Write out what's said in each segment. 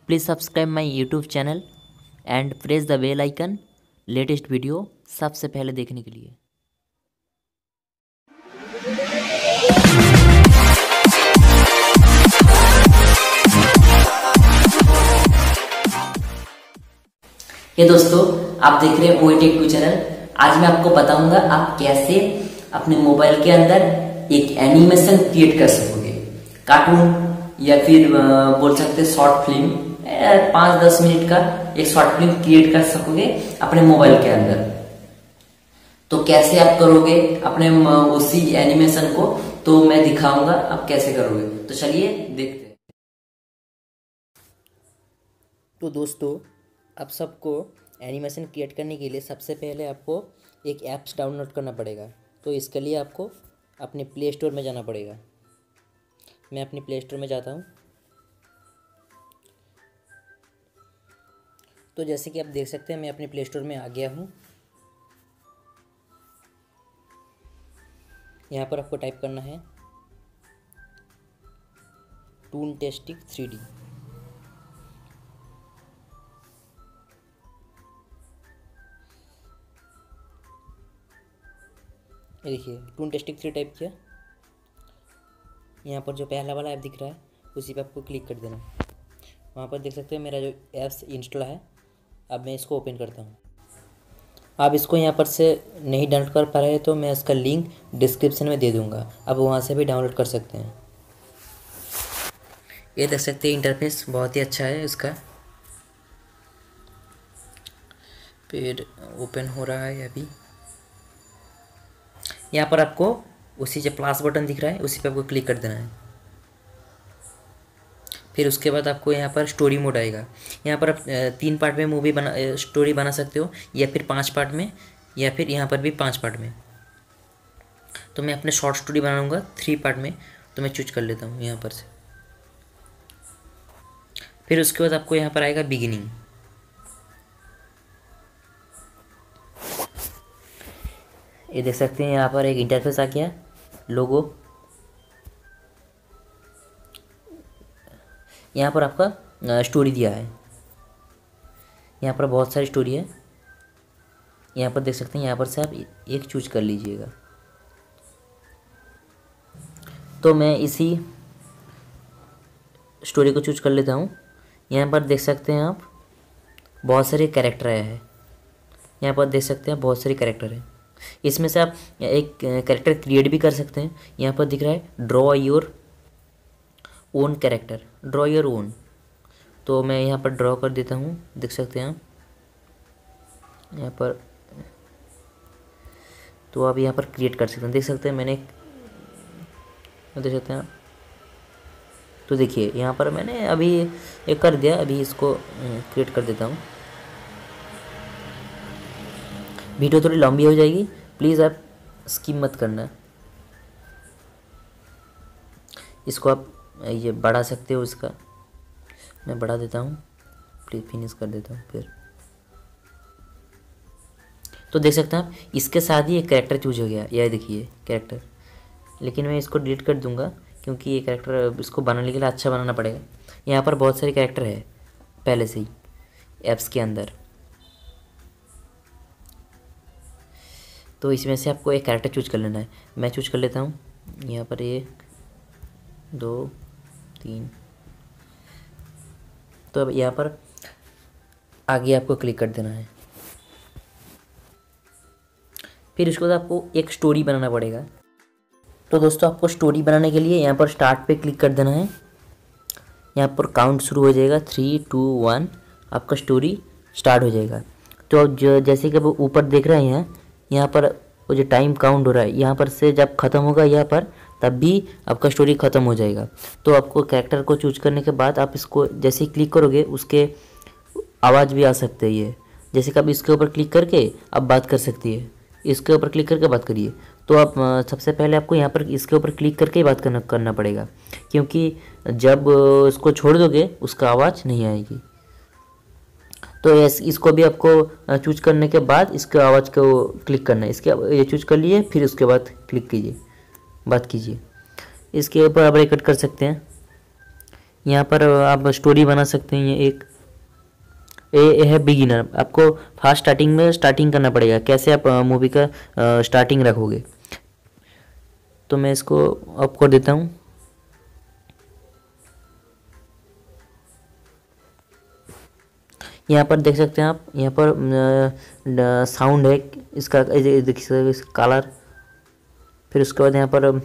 Please subscribe my YouTube channel and press the bell icon latest video सबसे पहले देखने के लिए। ये दोस्तों, आप देख रहे हैं OATech2 चैनल। आज मैं आपको बताऊंगा आप कैसे अपने मोबाइल के अंदर एक एनिमेशन क्रिएट कर सकोगे। कार्टून या फिर बोल सकते हैं शॉर्ट फिल्म, 5-10 मिनट का एक शॉर्ट फिल्म क्रिएट कर सकोगे अपने मोबाइल के अंदर। तो कैसे आप करोगे अपने उसी एनिमेशन को, तो मैं दिखाऊंगा आप कैसे करोगे। तो चलिए देखते हैं। तो दोस्तों, आप सबको एनिमेशन क्रिएट करने के लिए सबसे पहले आपको एक ऐप्स डाउनलोड करना पड़ेगा। तो इसके लिए आपको अपने प्ले स्टोर में जाना पड़ेगा। मैं अपने प्ले स्टोर में जाता हूँ। तो जैसे कि आप देख सकते हैं, मैं अपने प्ले स्टोर में आ गया हूँ। यहाँ पर आपको टाइप करना है टूनटेस्टिक 3D। ये देखिए, टूनटेस्टिक 3 टाइप किया। यहाँ पर जो पहला वाला ऐप दिख रहा है उसी पे आपको क्लिक कर देना। वहाँ पर देख सकते हैं मेरा जो ऐप्स इंस्टॉल है। अब मैं इसको ओपन करता हूँ। आप इसको यहाँ पर से नहीं डाउनलोड कर पा रहे तो मैं इसका लिंक डिस्क्रिप्शन में दे दूँगा, आप वहाँ से भी डाउनलोड कर सकते हैं। ये देख सकते हैं, इंटरफेस बहुत ही अच्छा है इसका। फिर ओपन हो रहा है अभी। यहाँ पर आपको उसी जो प्लस बटन दिख रहा है उसी पे आपको क्लिक कर देना है। फिर उसके बाद आपको यहाँ पर स्टोरी मोड आएगा। यहाँ पर आप 3 पार्ट में स्टोरी बना सकते हो, या फिर 5 पार्ट में, या फिर यहाँ पर भी 5 पार्ट में। तो मैं अपने शॉर्ट स्टोरी बनाऊँगा 3 पार्ट में, तो मैं चूज कर लेता हूँ यहाँ पर से। फिर उसके बाद आपको यहाँ पर आएगा बिगिनिंग। ये देख सकते हैं, यहाँ पर एक इंटरफेस आ गया, लोगो। यहाँ पर आपका स्टोरी दिया है। यहाँ पर बहुत सारी स्टोरी है। यहाँ पर देख सकते हैं, यहाँ पर से आप एक चूज कर लीजिएगा। तो मैं इसी स्टोरी को चूज कर लेता हूँ। यहाँ पर देख सकते हैं आप बहुत सारे कैरेक्टर आए हैं। यहाँ पर देख सकते हैं बहुत सारे कैरेक्टर हैं। इसमें से आप एक कैरेक्टर क्रिएट भी कर सकते हैं। यहाँ पर दिख रहा है draw your own character, draw your own. तो मैं यहाँ पर ड्रॉ कर देता हूँ। देख सकते हैं आप यहाँ पर। तो आप यहाँ पर क्रिएट कर सकते हैं। देख सकते हैं मैंने, देख सकते हैं आप। तो देखिए, यहाँ पर मैंने अभी एक कर दिया। अभी इसको क्रिएट कर देता हूँ। वीडियो थोड़ी लंबी हो जाएगी, प्लीज़ आप स्किप मत करना। इसको आप ये बढ़ा सकते हो। इसका मैं बढ़ा देता हूँ, प्लीज फिनिश कर देता हूँ। फिर तो देख सकते हैं आप, इसके साथ ही एक कैरेक्टर चूज हो गया। यह देखिए कैरेक्टर, लेकिन मैं इसको डिलीट कर दूंगा क्योंकि ये कैरेक्टर इसको बनाने के लिए अच्छा बनाना पड़ेगा। यहाँ पर बहुत सारे कैरेक्टर है पहले से ही ऐप्स के अंदर। तो इसमें से आपको एक कैरेक्टर चूज कर लेना है। मैं चूज कर लेता हूँ। यहाँ पर 1 2 3। तो अब यहाँ पर आगे आपको क्लिक कर देना है। फिर उसके बाद आपको एक स्टोरी बनाना पड़ेगा। तो दोस्तों, आपको स्टोरी बनाने के लिए यहाँ पर स्टार्ट पे क्लिक कर देना है। यहाँ पर काउंट शुरू हो जाएगा 3 2 1, आपका स्टोरी स्टार्ट हो जाएगा। तो जो जैसे कि आप ऊपर देख रहे हैं, यहाँ पर वो जो टाइम काउंट हो रहा है, यहाँ पर से जब ख़त्म होगा यहाँ पर, तब भी आपका स्टोरी ख़त्म हो जाएगा। तो आपको कैरेक्टर को चूज करने के बाद आप इसको जैसे ही क्लिक करोगे उसके आवाज़ भी आ सकते हैं। जैसे कि आप इसके ऊपर क्लिक करके आप बात कर सकती है। इसके ऊपर क्लिक करके बात करिए। तो आप सबसे पहले आपको यहाँ पर इसके ऊपर क्लिक करके ही बात करना पड़ेगा, क्योंकि जब इसको छोड़ दोगे उसका आवाज़ नहीं आएगी। तो इसको भी आपको चूज करने के बाद इसके आवाज़ को क्लिक करना है। इसके ये चूज कर लिए, फिर उसके बाद क्लिक कीजिए, बात कीजिए। इसके ऊपर आप रिकॉर्ड कर सकते हैं। यहाँ पर आप स्टोरी बना सकते हैं। ये एक ये है बिगिनर, आपको फास्ट स्टार्टिंग में स्टार्टिंग करना पड़ेगा। कैसे आप मूवी का स्टार्टिंग रखोगे, तो मैं इसको ऑफ कर देता हूँ। यहाँ पर देख सकते हैं आप, यहाँ पर साउंड है इसका, देख सकते हैं कलर। फिर उसके बाद यहाँ पर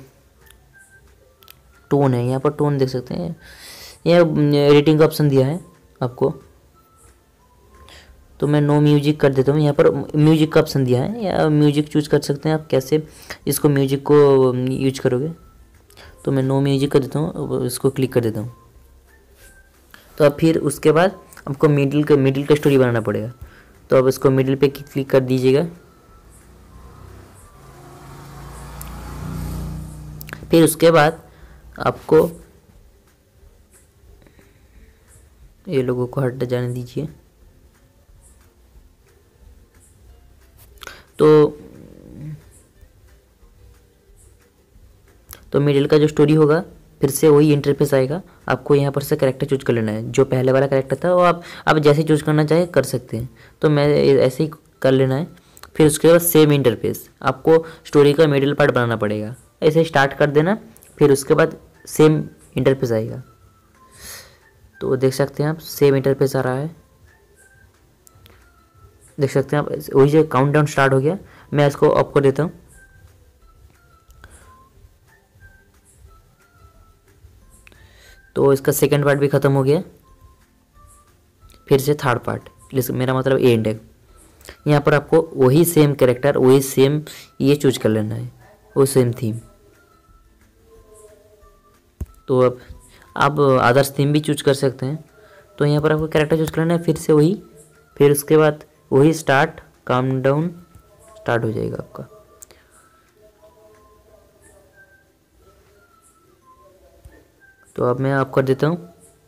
टोन है, यहाँ पर टोन देख सकते हैं। यह एडिटिंग का ऑप्शन दिया है आपको, तो मैं नो म्यूजिक कर देता हूँ। यहाँ पर म्यूजिक का ऑप्शन दिया है, या म्यूजिक चूज कर सकते हैं आप कैसे इसको म्यूजिक को यूज करोगे। तो मैं नो म्यूजिक कर देता हूँ, इसको क्लिक कर देता हूँ। तो अब फिर उसके बाद आपको मिडिल का स्टोरी बनाना पड़ेगा। तो अब इसको मिडिल पे क्लिक कर दीजिएगा। फिर उसके बाद आपको ये लोगों को हट जाने दीजिए। तो मिडिल का जो स्टोरी होगा फिर से वही इंटरफेस आएगा। आपको यहाँ पर से कैरेक्टर चूज कर लेना है। जो पहले वाला कैरेक्टर था वो आप जैसे चूज करना चाहे कर सकते हैं। तो मैं ऐसे ही कर लेना है। फिर उसके बाद सेम इंटरफेस, आपको स्टोरी का मिडिल पार्ट बनाना पड़ेगा। ऐसे स्टार्ट कर देना, फिर उसके बाद सेम इंटरफेस आएगा। तो देख सकते हैं आप सेम इंटरफेस आ रहा है, देख सकते हैं आप। वही जो काउंटडाउन स्टार्ट हो गया, मैं इसको ऑफ कर देता हूँ। तो इसका सेकंड पार्ट भी ख़त्म हो गया। फिर से थर्ड पार्ट, मेरा मतलब एंड है। यहाँ पर आपको वही सेम कैरेक्टर, वही सेम ये चूज कर लेना है, वो सेम थीम। तो अब आप अदर्स थीम भी चूज कर सकते हैं। तो यहाँ पर आपको कैरेक्टर चूज करना है, फिर से वही, फिर उसके बाद वही स्टार्ट काउंटडाउन स्टार्ट हो जाएगा आपका। तो अब मैं आप कर देता हूँ।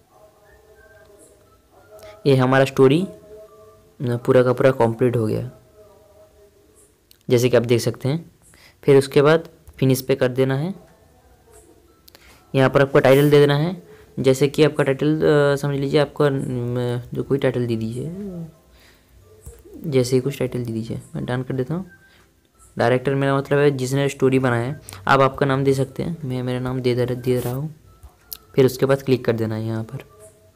ये हमारा स्टोरी पूरा का पूरा कंप्लीट हो गया, जैसे कि आप देख सकते हैं। फिर उसके बाद फिनिश पे कर देना है। यहाँ पर आपको टाइटल दे देना है, जैसे कि आपका टाइटल समझ लीजिए आपका जो कोई टाइटल दे दीजिए, जैसे ही कुछ टाइटल दे दीजिए। मैं डन कर देता हूँ। डायरेक्टर मेरा मतलब है जिसने स्टोरी बनाया है। आप आपका नाम दे सकते हैं, मैं मेरा नाम दे रहा हूँ। फिर उसके बाद क्लिक कर देना है यहाँ पर।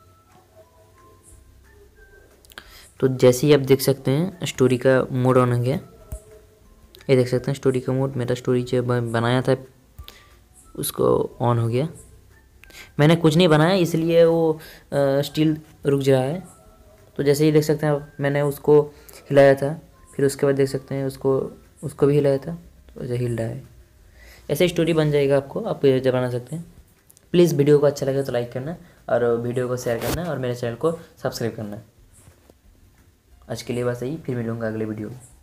तो जैसे ही आप देख सकते हैं स्टोरी का मोड ऑन हो गया। ये देख सकते हैं स्टोरी का मोड, मेरा स्टोरी जो बनाया था उसको ऑन हो गया। मैंने कुछ नहीं बनाया इसलिए वो स्टिल रुक जा रहा है। तो जैसे ही देख सकते हैं आप, मैंने उसको हिलाया था, फिर उसके बाद देख सकते हैं उसको भी हिलाया था, तो ऐसे हिल रहा है। ऐसे स्टोरी बन जाएगा आपको, आप जब बना सकते हैं। प्लीज़ वीडियो को अच्छा लगे तो लाइक करना, और वीडियो को शेयर करना, और मेरे चैनल को सब्सक्राइब करना। आज के लिए बस यही, फिर मिलूँगा अगले वीडियो में।